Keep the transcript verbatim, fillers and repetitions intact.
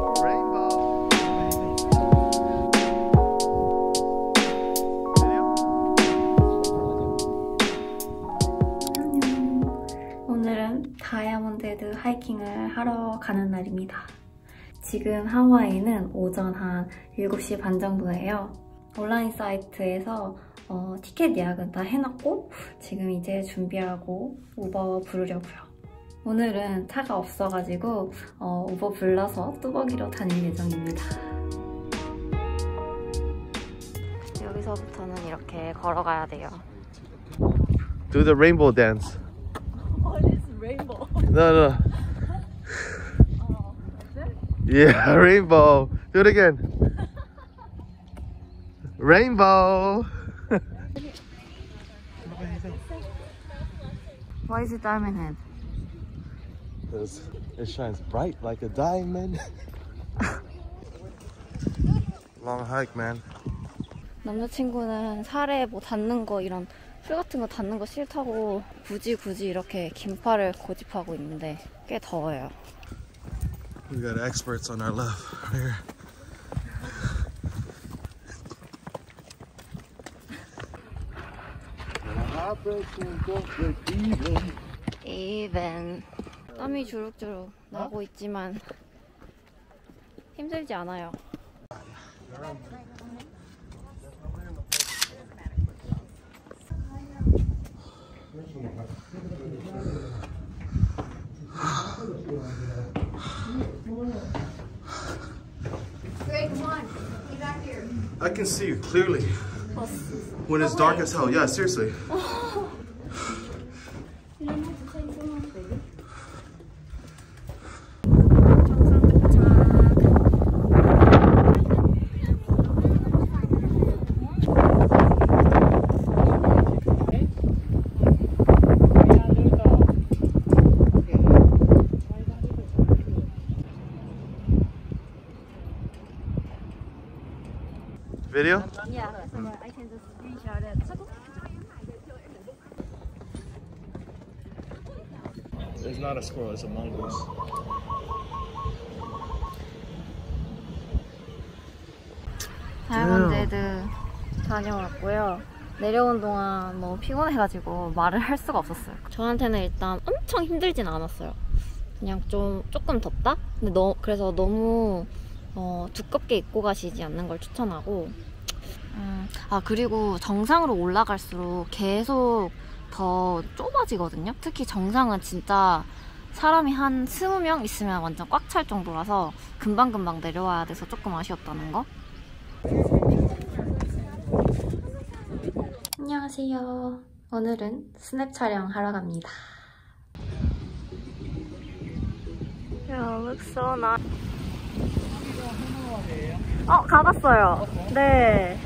다이아몬드 하이킹을 하러 가는 날입니다. 지금 하와이는 오전 한 일곱 시 반 정도예요. 온라인 사이트에서 어, 티켓 예약은 다 해놨고 지금 이제 준비하고 우버 부르려고요. 오늘은 차가 없어가지고 어, 우버 불러서 뚜벅이로 다닐 예정입니다. 여기서부터는 이렇게 걸어가야 돼요. Do the rainbow dance. Rainbow. No, no. Oh, that's it? Yeah, rainbow. Do it again. Rainbow. Why is it diamond head? Because it shines bright like a diamond. Long hike, man. 남자친구는 살에 뭐 닿는 거 이런 풀 같은 거 닿는 거 싫다고 굳이 굳이 이렇게 긴팔을 고집하고 있는데 꽤 더워요. We got experts on our left here. Even. 땀이 주룩주룩 나고 있지만 힘들지 않아요. Greg, come on. Get back here. I can see you clearly when it's dark as hell. Yeah, seriously. You don't have to take so long, baby. Video? Yeah, so I can just screenshot it. It's not a squirrel, it's a mongoose. 다이아몬드 다녀왔고요. 내려온 동안 너무 피곤해가지고 말을 할 수가 없었어요. 저한테는 일단 엄청 힘들진 않았어요. 그냥 좀 조금 덥다? 근데 너, 그래서 너무 어, 두껍게 입고 가시지 않는 걸 추천하고 음, 아 그리고 정상으로 올라갈수록 계속 더 좁아지거든요. 특히 정상은 진짜 사람이 한 스무 명 있으면 완전 꽉 찰 정도라서 금방금방 내려와야 돼서 조금 아쉬웠다는 거. 안녕하세요. 오늘은 스냅 촬영하러 갑니다. Yeah, looks so nice. 어, 가봤어요. 네.